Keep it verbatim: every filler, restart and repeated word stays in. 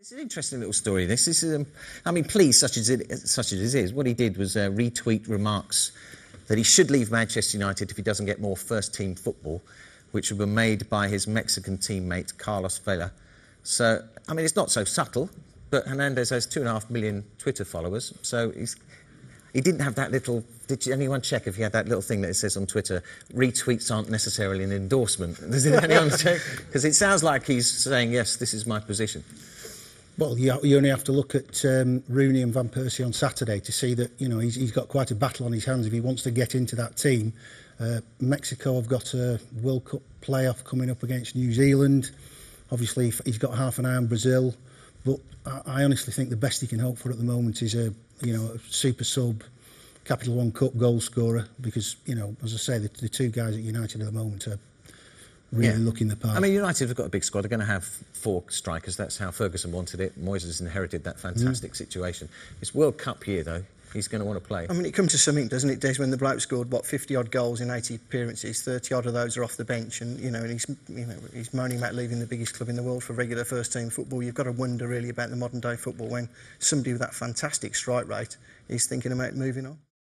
It's an interesting little story, this. this is, um, I mean, please, such as, it, such as it is, what he did was uh, retweet remarks that he should leave Manchester United if he doesn't get more first-team football, which were made by his Mexican teammate, Carlos Vela. So, I mean, it's not so subtle, but Hernandez has two and a half million Twitter followers, so he's... He didn't have that little... Did anyone check if he had that little thing that it says on Twitter, retweets aren't necessarily an endorsement? Does anyone check? Because it sounds like he's saying, yes, this is my position. Well, you, you only have to look at um, Rooney and Van Persie on Saturday to see that, you know, he's, he's got quite a battle on his hands if he wants to get into that team. Uh, Mexico have got a World Cup playoff coming up against New Zealand. Obviously, he's got half an eye on Brazil. But I, I honestly think the best he can hope for at the moment is a, you know, a super sub, Capital One Cup goal scorer. Because, you know, as I say, the, the two guys at United at the moment are really yeah. looking the part. I mean, United have got a big squad. They're going to have four strikers. That's how Ferguson wanted it. Moyes has inherited that fantastic mm. situation. It's World Cup year, though. He's going to want to play. I mean, it comes to something, doesn't it, Des, when the bloke scored, what, fifty-odd goals in eighty appearances, thirty-odd of those are off the bench, and, you know, and he's, you know, he's moaning about leaving the biggest club in the world for regular first-team football. You've got to wonder, really, about the modern-day football when somebody with that fantastic strike rate is thinking about moving on.